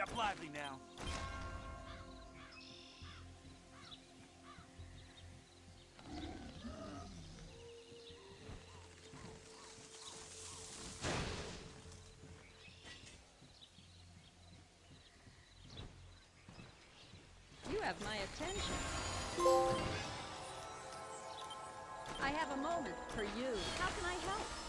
up lively now. You have my attention. I have a moment for you. How can I help?